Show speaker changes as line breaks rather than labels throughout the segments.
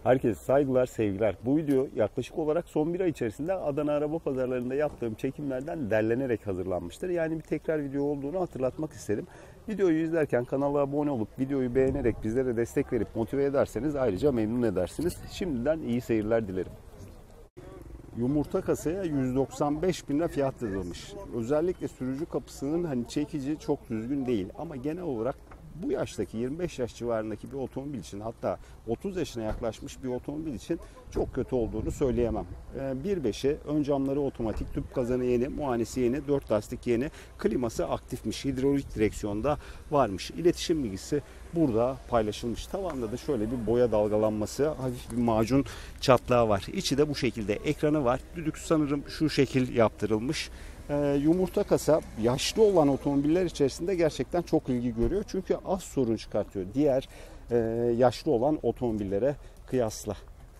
Herkese saygılar, sevgiler. Bu video yaklaşık olarak son bir ay içerisinde Adana araba pazarlarında yaptığım çekimlerden derlenerek hazırlanmıştır. Yani bir tekrar video olduğunu hatırlatmak istedim. Videoyu izlerken kanala abone olup videoyu beğenerek bizlere destek verip motive ederseniz ayrıca memnun edersiniz. Şimdiden iyi seyirler dilerim. Yumurta kasaya 195 bin lira fiyat yazılmış. Özellikle sürücü kapısının çekici çok düzgün değil ama genel olarak bu yaştaki 25 yaş civarındaki bir otomobil için, hatta 30 yaşına yaklaşmış bir otomobil için çok kötü olduğunu söyleyemem. 1.5'e ön camları otomatik, tüp kazanı yeni, muayenesi yeni, 4 lastik yeni, kliması aktifmiş, hidrolik direksiyonda varmış. İletişim bilgisi burada paylaşılmış. Tavanda da şöyle bir boya dalgalanması, hafif bir macun çatlağı var. İçi de bu şekilde, ekranı var. Düdük sanırım şu şekil yaptırılmış. Yumurta kasa yaşlı olan otomobiller içerisinde gerçekten çok ilgi görüyor. Çünkü az sorun çıkartıyor diğer yaşlı olan otomobillere kıyasla.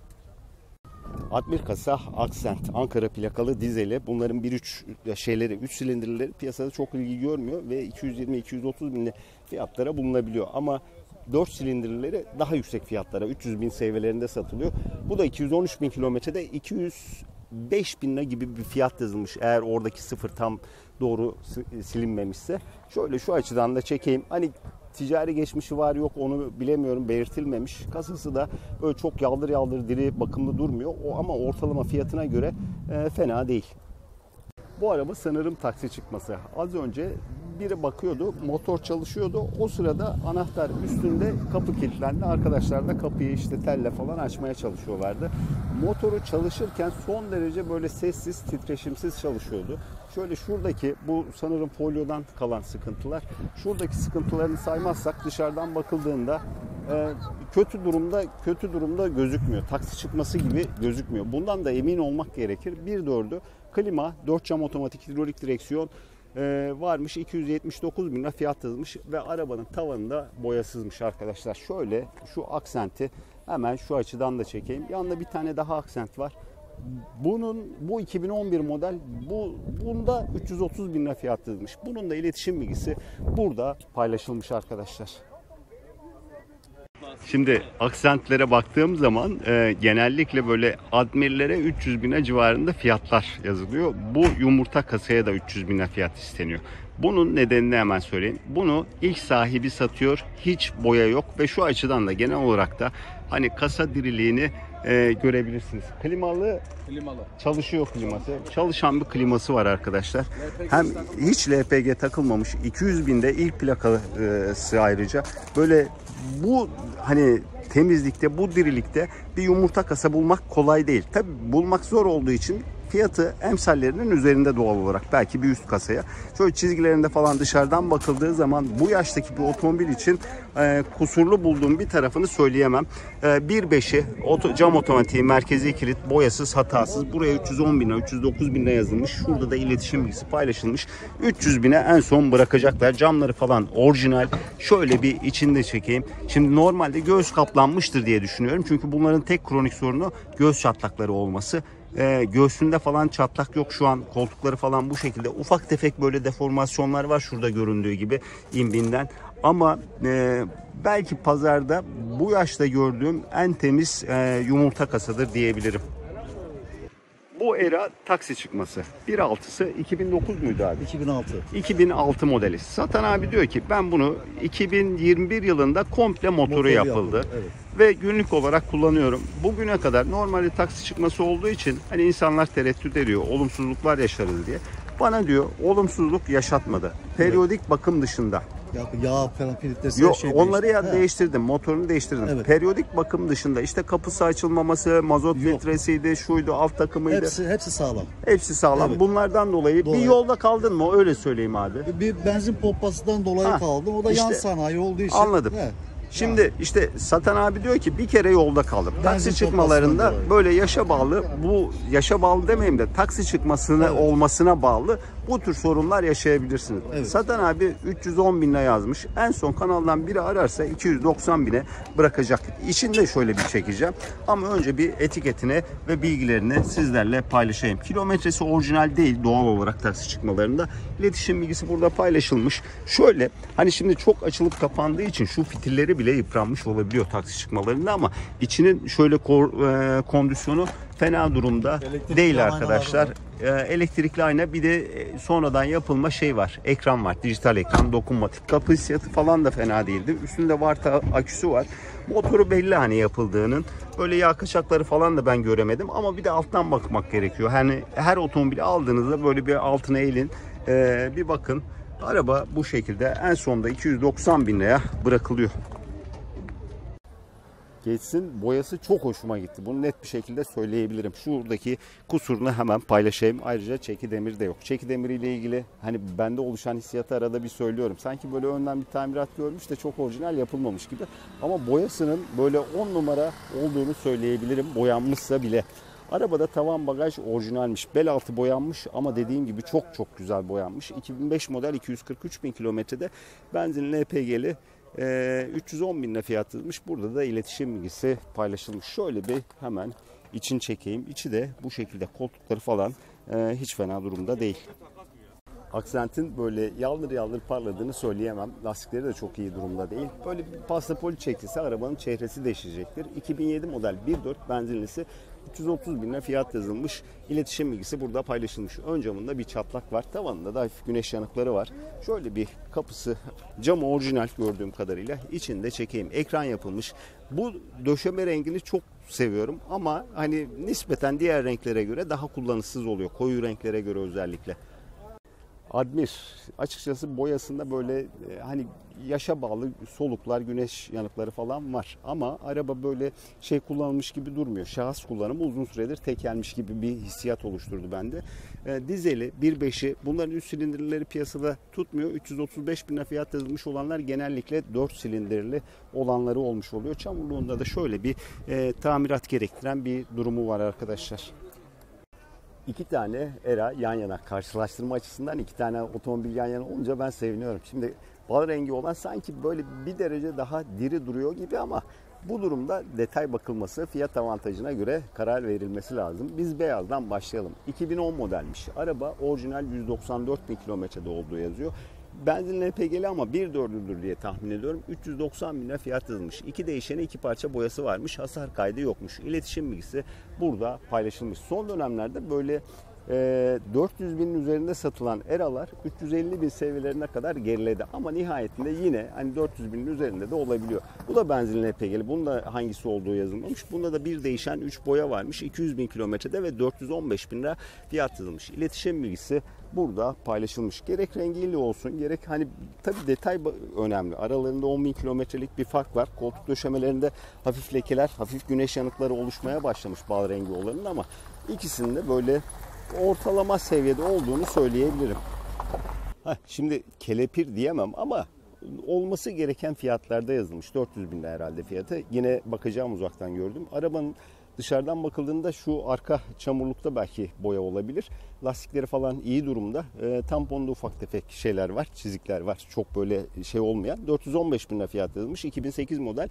Admir kasa Accent Ankara plakalı dizeli. Bunların 3 silindirleri piyasada çok ilgi görmüyor ve 220-230 bin fiyatlara bulunabiliyor. Ama 4 silindirleri daha yüksek fiyatlara 300 bin seviyelerinde satılıyor. Bu da 213 bin kilometrede 205 bin lira gibi bir fiyat yazılmış, eğer oradaki sıfır tam doğru silinmemişse. Şöyle şu açıdan da çekeyim. Ticari geçmişi var yok onu bilemiyorum, belirtilmemiş. Kasası da öyle çok yaldır yaldır diri, bakımlı durmuyor. Ama ortalama fiyatına göre fena değil. Bu araba sanırım taksi çıkması. Az önce biri bakıyordu, motor çalışıyordu. O sırada anahtar üstünde, kapı kilitlendi. Arkadaşlar da kapıyı telle falan açmaya çalışıyorlardı. Motoru çalışırken son derece böyle sessiz, titreşimsiz çalışıyordu. Şöyle şuradaki, bu sanırım folyodan kalan sıkıntılar. Şuradaki sıkıntılarını saymazsak dışarıdan bakıldığında kötü durumda gözükmüyor. Taksi çıkması gibi gözükmüyor. Bundan da emin olmak gerekir. 1.4'ü klima, 4 cam otomatik hidrolik direksiyon varmış. 279 bin lira fiyat yazılmış ve arabanın tavanında boyasızmış arkadaşlar. Şöyle şu Accent'i hemen şu açıdan da çekeyim. Yanında bir tane daha Accent var. Bu 2011 model, bunda 330 bin lira fiyat yazılmış. Bunun da iletişim bilgisi burada paylaşılmış arkadaşlar. Şimdi Accent'lere baktığım zaman genellikle böyle Admir'lere 300 bin lira civarında fiyatlar yazılıyor. Bu yumurta kasaya da 300 bin lira fiyat isteniyor. Bunun nedenini hemen söyleyeyim. Bunu ilk sahibi satıyor, hiç boya yok ve şu açıdan da genel olarak da kasa diriliğini görebilirsiniz. Klimalı. Çalışıyor kliması. Çalışan bir kliması var arkadaşlar. Hem hiç LPG takılmamış. 200 binde ilk plakası ayrıca. Böyle bu temizlikte, bu dirilikte bir yumurta kasa bulmak kolay değil. Tabi bulmak zor olduğu için fiyatı emsallerinin üzerinde doğal olarak, belki bir üst kasaya. Şöyle çizgilerinde falan dışarıdan bakıldığı zaman bu yaştaki bir otomobil için kusurlu bulduğum bir tarafını söyleyemem. 1.5'i cam otomatiği, merkezi kilit, boyasız, hatasız. Buraya 310 bin lira, 309 bin lira yazılmış. Şurada da iletişim bilgisi paylaşılmış. 300 bine en son bırakacaklar. Camları falan orijinal. Şöyle bir içinde çekeyim. Şimdi normalde göğüs kaplanmıştır diye düşünüyorum. Çünkü bunların tek kronik sorunu göğüs çatlakları olması. Göğsünde falan çatlak yok şu an. Koltukları falan bu şekilde. Ufak tefek böyle deformasyonlar var şurada göründüğü gibi imbinden. Ama belki pazarda bu yaşta gördüğüm en temiz yumurta kasadır diyebilirim. Bu Era taksi çıkması. 1.6'sı 2009 muydu abi? 2006 modeli. Satan abi diyor ki ben bunu 2021 yılında komple motoru yapıldı. Evet. Ve günlük olarak kullanıyorum. Bugüne kadar normalde taksi çıkması olduğu için insanlar tereddüt ediyor. Olumsuzluklar yaşarız diye. Bana diyor olumsuzluk yaşatmadı. Periyodik bakım dışında.
Yağ falan filtresi
yok, onları değiştirdim. Motorunu değiştirdim.
Evet.
Periyodik bakım dışında kapısı açılmaması, mazot filtresiydi, şuydu, alt takımıydı.
Hepsi sağlam.
Hepsi sağlam. Evet. Bunlardan dolayı bir yolda kaldın mı? Öyle söyleyeyim abi.
Bir benzin pompasından dolayı kaldım. O da yan sanayi olduğu için.
Anladım. Şimdi satan abi diyor ki bir kere yolda kaldım. Taksi çıkmalarında böyle yaşa bağlı, bu yaşa bağlı demeyeyim de taksi çıkmasına olmasına bağlı Bu tür sorunlar yaşayabilirsiniz.
Evet.
Satan abi 310 bin lira yazmış. En son kanaldan biri ararsa 290 bine bırakacak. İçini de şöyle bir çekeceğim. Ama önce bir etiketini ve bilgilerini sizlerle paylaşayım. Kilometresi orijinal değil doğal olarak taksi çıkmalarında. İletişim bilgisi burada paylaşılmış. Şöyle hani şimdi çok açılıp kapandığı için şu fitilleri bile yıpranmış olabiliyor taksi çıkmalarında ama içinin şöyle kondisyonu fena durumda
Elektrikli
değil
aynalar
arkadaşlar.
var.
Elektrikli ayna bir de sonradan yapılma şey var. Ekran var. Dijital ekran, dokunmatik. Kapı hissiyatı falan da fena değildi. Üstünde Varta aküsü var. Motoru belli hani yapıldığının. Öyle yağ kaçakları falan da ben göremedim. Ama bir de alttan bakmak gerekiyor. Hani her otomobili aldığınızda böyle bir altına eğilin. Bir bakın. Araba bu şekilde en sonunda 290 bin liraya bırakılıyor. Gates'in boyası çok hoşuma gitti. Bunu net bir şekilde söyleyebilirim. Şuradaki kusurunu hemen paylaşayım. Ayrıca çeki demiri de yok. Çeki demiriyle ilgili hani bende oluşan hissiyatı arada bir söylüyorum. Sanki böyle önden bir tamirat görmüş de çok orijinal yapılmamış gibi. Ama boyasının böyle 10 numara olduğunu söyleyebilirim. Boyanmışsa bile. Arabada tavan bagaj orijinalmiş. Bel altı boyanmış ama dediğim gibi çok çok güzel boyanmış. 2005 model 243 bin kilometrede benzinli LPG'li 310 bin lira fiyatıymış. Burada da iletişim bilgisi paylaşılmış. Şöyle bir hemen için çekeyim. İçi de bu şekilde, koltukları falan hiç fena durumda değil. Aksentin böyle yaldır yaldır parladığını söyleyemem. Lastikleri de çok iyi durumda değil. Böyle bir pastapoli çekilse arabanın çehresi değişecektir. 2007 model 1.4 benzinlisi 330 bin lira fiyat yazılmış. İletişim bilgisi burada paylaşılmış. Ön camında bir çatlak var. Tavanında da hafif güneş yanıkları var. Şöyle bir kapısı, camı orijinal gördüğüm kadarıyla. İçinde çekeyim. Ekran yapılmış. Bu döşeme rengini çok seviyorum ama hani nispeten diğer renklere göre daha kullanışsız oluyor. Koyu renklere göre özellikle. Admir açıkçası boyasında böyle hani yaşa bağlı soluklar, güneş yanıkları falan var. Ama araba böyle şey kullanılmış gibi durmuyor. Şahıs kullanımı uzun süredir tekelmiş gibi bir hissiyat oluşturdu bende. Dizeli 1.5'i bunların üst silindirleri piyasada tutmuyor. 335 bin lira fiyat yazılmış olanlar genellikle 4 silindirli olanları olmuş oluyor. Çamurluğunda da şöyle bir tamirat gerektiren bir durumu var arkadaşlar. İki tane ERA yan yana, karşılaştırma açısından iki tane otomobil yan yana olunca ben seviniyorum. Şimdi bal rengi olan sanki böyle bir derece daha diri duruyor gibi ama bu durumda detay bakılması, fiyat avantajına göre karar verilmesi lazım. Biz beyazdan başlayalım. 2010 modelmiş. Araba orijinal 194 bin kilometrede olduğu yazıyor. Benzinli LPG'li ama 1.4'lüdür diye tahmin ediyorum. 390 bin lira fiyat yazılmış. İki değişene iki parça boyası varmış. Hasar kaydı yokmuş. İletişim bilgisi burada paylaşılmış. Son dönemlerde böyle 400 binin üzerinde satılan ERA'lar 350 bin seviyelerine kadar geriledi. Ama nihayetinde yine hani 400 binin üzerinde de olabiliyor. Bu da benzinli LPG'li. Bunun da hangisi olduğu yazılmamış. Bunda da bir değişen 3 boya varmış. 200 bin kilometrede ve 415 bin lira fiyat yazılmış. İletişim bilgisi burada paylaşılmış. Gerek rengiyle olsun gerek hani tabii detay önemli. Aralarında 10 bin kilometrelik bir fark var. Koltuk döşemelerinde hafif lekeler, hafif güneş yanıkları oluşmaya başlamış bal rengi olanın ama ikisinin de böyle ortalama seviyede olduğunu söyleyebilirim. Şimdi kelepir diyemem ama olması gereken fiyatlarda yazılmış. 400 bin lira herhalde fiyatı. Yine bakacağım uzaktan gördüm. Arabanın dışarıdan bakıldığında şu arka çamurlukta belki boya olabilir. Lastikleri falan iyi durumda. Tamponda ufak tefek şeyler var, çizikler var. Çok böyle şey olmayan. 415 bin lira fiyat yazılmış. 2008 model.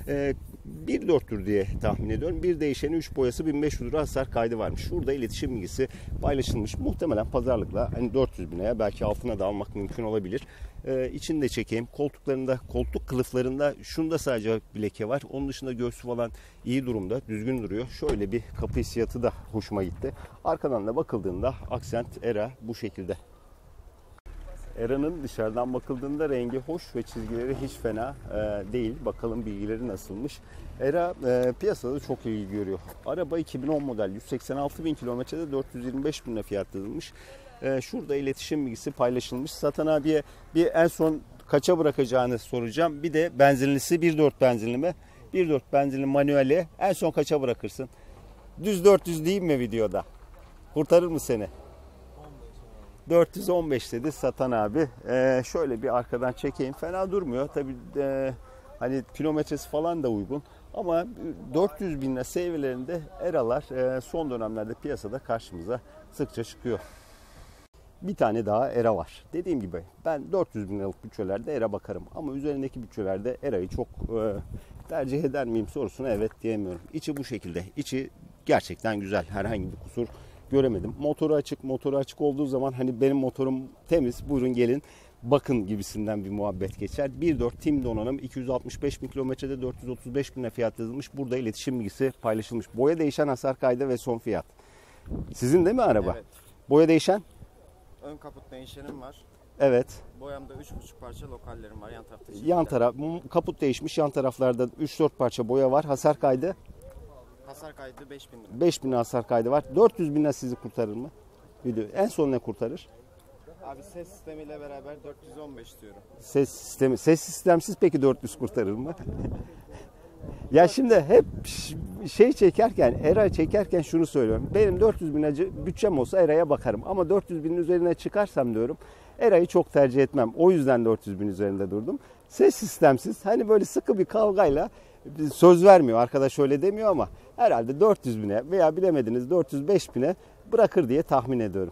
1.4'tür diye tahmin ediyorum. Bir değişeni 3 boyası 1500 lira hasar kaydı varmış. Şurada iletişim bilgisi paylaşılmış. Muhtemelen pazarlıkla hani 400 bin liraya belki altına da almak mümkün olabilir. İçini de çekeyim. Koltuklarında, koltuk kılıflarında şunda sadece bir leke var. Onun dışında göğsü falan iyi durumda. Düzgün duruyor. Şöyle bir kapı hissiyatı da hoşuma gitti. Arkadan da bakıldığında Accent ERA bu şekilde. ERA'nın dışarıdan bakıldığında rengi hoş ve çizgileri hiç fena değil. Bakalım bilgileri nasılmış. ERA piyasada çok ilgi görüyor. Araba 2010 model 186 bin kilometrede 425 bin lira fiyat yazılmış. Şurada iletişim bilgisi paylaşılmış. Satan abiye bir en son kaça bırakacağını soracağım. Bir de benzinlisi 1.4 benzinli mi? 1.4 benzinli manueli en son kaça bırakırsın? Düz 400 diyeyim mi videoda? Kurtarır mı seni? 415 dedi Satan abi. Şöyle bir arkadan çekeyim. Fena durmuyor. Tabii hani kilometresi falan da uygun. Ama 400 bin lira seviyelerinde ERA'lar son dönemlerde piyasada karşımıza sıkça çıkıyor. Bir tane daha ERA var. Dediğim gibi ben 400 bin liralık bütçelerde ERA bakarım. Ama üzerindeki bütçelerde ERA'yı çok tercih eder miyim sorusuna evet diyemiyorum. İçi bu şekilde. İçi gerçekten güzel. Herhangi bir kusur göremedim. Motoru açık olduğu zaman hani benim motorum temiz, buyurun gelin bakın gibisinden bir muhabbet geçer. 1.4 Tim donanım 265 bin kilometrede 435 bine fiyat yazılmış. Burada iletişim bilgisi paylaşılmış. Boya değişen, hasar kaydı ve son fiyat. Sizin değil mi araba?
Evet.
Boya değişen?
Ön kaput değişenim var.
Evet.
Boyamda 3,5 parça lokallerim var yan tarafta.
Yan taraf kaput değişmiş. Yan taraflarda 3-4 parça boya var. Hasar kaydı?
Hasar kaydı 5.000 lira.
5.000 hasar kaydı var. 400 binle sizi kurtarır mı? Video. En son ne kurtarır?
Abi ses sistemiyle beraber 415 diyorum.
Ses sistemsiz peki 400 kurtarır mı? Ya şimdi hep şey çekerken, ERA çekerken şunu söylüyorum. Benim 400 bin bütçem olsa ERA'ya bakarım. Ama 400 binin üzerine çıkarsam diyorum ERA'yı çok tercih etmem. O yüzden 400 bin üzerinde durdum. Ses sistemsiz hani böyle sıkı bir kavgayla söz vermiyor. Arkadaş öyle demiyor ama herhalde 400 bine veya bilemediniz 405 bine bırakır diye tahmin ediyorum.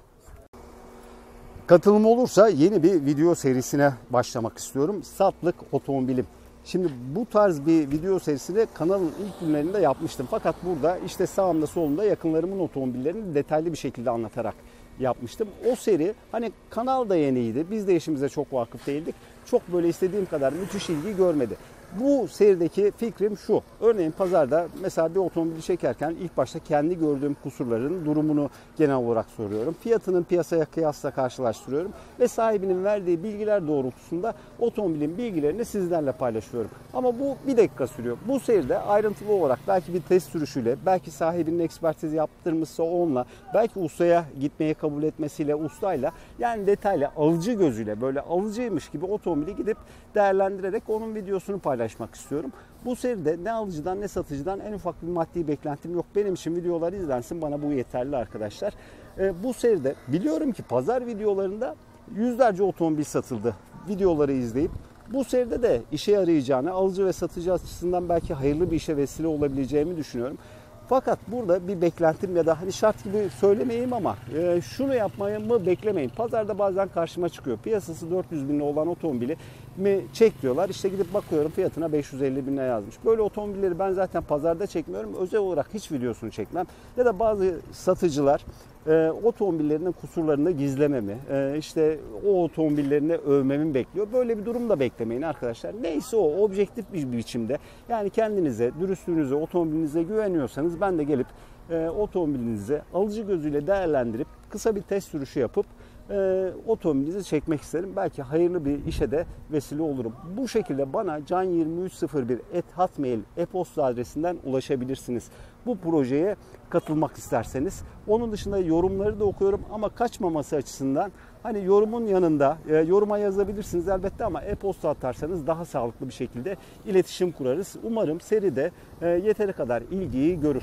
Katılım olursa yeni bir video serisine başlamak istiyorum. Satlık otomobilim. Şimdi bu tarz bir video serisini kanalın ilk günlerinde yapmıştım. Fakat burada işte sağımda solumda yakınlarımın otomobillerini detaylı bir şekilde anlatarak yapmıştım. O seri hani kanal da yeniydi. Biz de işimize çok vakıf değildik. Çok böyle istediğim kadar müthiş ilgi görmedi. Bu serideki fikrim şu. Örneğin pazarda mesela bir otomobili çekerken ilk başta kendi gördüğüm kusurların durumunu genel olarak soruyorum. Fiyatının piyasaya kıyasla karşılaştırıyorum. Ve sahibinin verdiği bilgiler doğrultusunda otomobilin bilgilerini sizlerle paylaşıyorum. Ama bu bir dakika sürüyor. Bu seride ayrıntılı olarak belki bir test sürüşüyle, belki sahibinin ekspertizi yaptırmışsa onunla, belki ustaya gitmeyi kabul etmesiyle, ustayla yani detaylı alıcı gözüyle böyle alıcıymış gibi otomobili gidip değerlendirerek onun videosunu paylaşmak istiyorum. Bu seride ne alıcıdan ne satıcıdan en ufak bir maddi beklentim yok. Benim için videolar izlensin, bana bu yeterli arkadaşlar. Bu seride biliyorum ki pazar videolarında yüzlerce otomobil satıldı. Videoları izleyip bu seride de işe yarayacağını, alıcı ve satıcı açısından belki hayırlı bir işe vesile olabileceğimi düşünüyorum. Fakat burada bir beklentim ya da hani şart gibi söylemeyeyim ama şunu yapmayı beklemeyin. Pazarda bazen karşıma çıkıyor. Piyasası 400 bin lira olan otomobili mi çek diyorlar. İşte gidip bakıyorum fiyatına 550 bin lira yazmış. Böyle otomobilleri ben zaten pazarda çekmiyorum. Özel olarak hiç videosunu çekmem. Ya da bazı satıcılar otomobillerinin kusurlarını gizlememi, işte o otomobillerini övmemi bekliyor. Böyle bir durum da beklemeyin arkadaşlar. Neyse o objektif bir biçimde yani kendinize, dürüstlüğünüze, otomobilinize güveniyorsanız ben de gelip otomobilinizi alıcı gözüyle değerlendirip kısa bir test sürüşü yapıp otomobilinizi çekmek isterim. Belki hayırlı bir işe de vesile olurum. Bu şekilde bana can2301@hotmail e-posta adresinden ulaşabilirsiniz. Bu projeye katılmak isterseniz. Onun dışında yorumları da okuyorum ama kaçmaması açısından hani yorumun yanında yoruma yazabilirsiniz elbette ama e-posta atarsanız daha sağlıklı bir şekilde iletişim kurarız. Umarım seride yeteri kadar ilgiyi görür.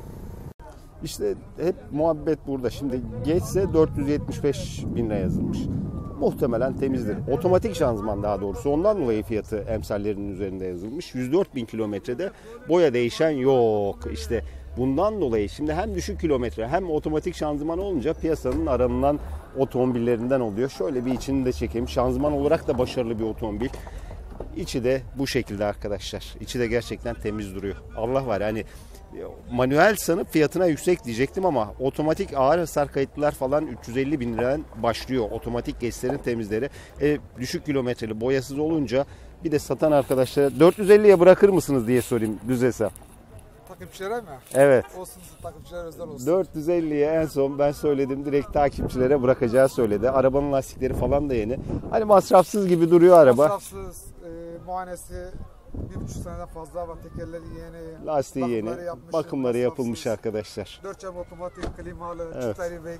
İşte hep muhabbet burada. Şimdi geçse 475 bin lira yazılmış. Muhtemelen temizdir. Otomatik şanzıman daha doğrusu. Ondan dolayı fiyatı emsallerinin üzerinde yazılmış. 104 bin kilometrede boya değişen yok. İşte bundan dolayı şimdi hem düşük kilometre hem otomatik şanzıman olunca piyasanın aranılan otomobillerinden oluyor. Şöyle bir içini de çekeyim. Şanzıman olarak da başarılı bir otomobil. İçi de bu şekilde arkadaşlar. İçi de gerçekten temiz duruyor. Allah var hani manuel sanıp fiyatına yüksek diyecektim ama otomatik ağır hasar kayıtlılar falan 350 bin liradan başlıyor. Otomatik geçişlerin temizleri. Düşük kilometreli boyasız olunca bir de satan arkadaşlara 450'ye bırakır mısınız diye sorayım düz hesap.
Takipçilere mi?
Evet.
Olsun, takipçiler özel olsun.
450'ye en son ben söyledim, direkt takipçilere bırakacağı söyledi. Arabanın lastikleri falan da yeni. Hani masrafsız gibi duruyor araba.
Masrafsız, muayenesi 1,5 seneden fazla var. Tekerleri yeni.
Lastiği yeni. Bakımları yapılmış arkadaşlar.
4 cam otomatik, klimalı,
Evet.
çift airbag.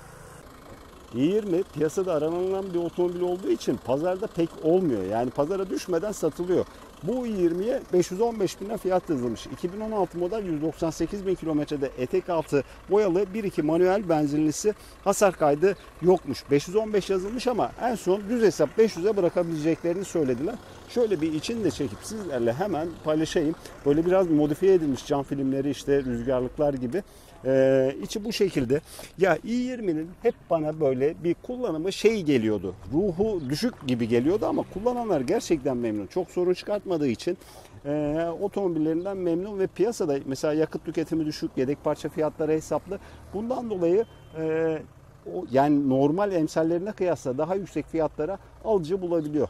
i20 piyasada aranılan bir otomobil olduğu için pazarda pek olmuyor. Yani pazara düşmeden satılıyor. Bu i20'ye 515 bine fiyat yazılmış. 2016 model 198 bin kilometrede etek altı boyalı 1.2 manuel benzinlisi, hasar kaydı yokmuş. 515 yazılmış ama en son düz hesap 500'e bırakabileceklerini söylediler. Şöyle bir içini de çekip sizlerle hemen paylaşayım. Böyle biraz modifiye edilmiş cam filmleri, işte rüzgarlıklar gibi. İçi bu şekilde. Ya i20'nin hep bana böyle bir kullanımı şey geliyordu. Ruhu düşük gibi geliyordu ama kullananlar gerçekten memnun. Çok sorun çıkartmadığı için otomobillerinden memnun ve piyasada mesela yakıt tüketimi düşük, yedek parça fiyatları hesaplı. Bundan dolayı yani normal emsallerine kıyasla daha yüksek fiyatlara alıcı bulabiliyor.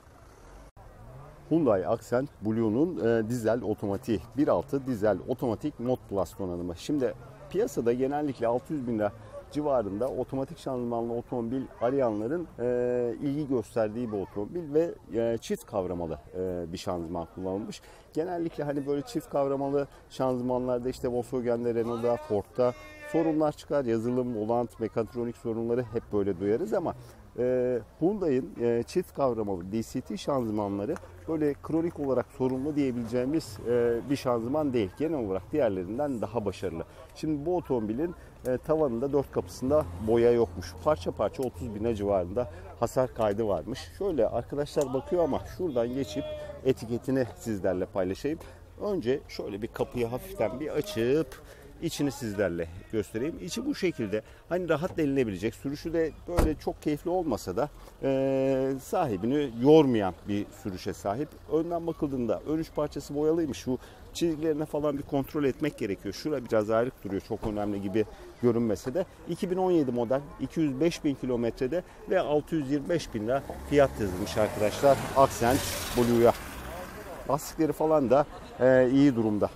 Hyundai Accent Blue'nun dizel otomatik 1.6 dizel otomatik Mod Plus donanımı. Şimdi piyasada genellikle 600 bin lira civarında otomatik şanzımanlı otomobil arayanların ilgi gösterdiği bir otomobil ve çift kavramalı bir şanzıman kullanılmış. Genellikle hani böyle çift kavramalı şanzımanlarda işte Volkswagen'de, Renault'da, Ford'da sorunlar çıkar. Yazılım, volant, mekatronik sorunları hep böyle duyarız ama Hyundai'nin çift kavramalı DCT şanzımanları böyle kronik olarak sorunlu diyebileceğimiz bir şanzıman değil. Genel olarak diğerlerinden daha başarılı. Şimdi bu otomobilin tavanında 4 kapısında boya yokmuş. Parça parça 30 bine civarında hasar kaydı varmış. Şöyle arkadaşlar bakıyor ama şuradan geçip etiketini sizlerle paylaşayım. Önce şöyle bir kapıyı hafiften bir açıp İçini sizlerle göstereyim. İçi bu şekilde. Hani rahat delinebilecek. Sürüşü de böyle çok keyifli olmasa da sahibini yormayan bir sürüşe sahip. Önden bakıldığında ön üç parçası boyalıymış. Şu çizgilerine falan bir kontrol etmek gerekiyor. Şura biraz ayrık duruyor. Çok önemli gibi görünmese de. 2017 model 205 bin kilometrede ve 625 bin lira fiyat yazılmış arkadaşlar. Accent Blue'ya. Lastikleri falan da iyi durumda.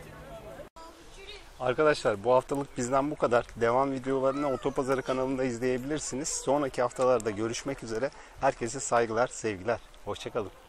Arkadaşlar bu haftalık bizden bu kadar. Devam videolarını Otopazarı kanalında izleyebilirsiniz. Sonraki haftalarda görüşmek üzere. Herkese saygılar, sevgiler. Hoşça kalın.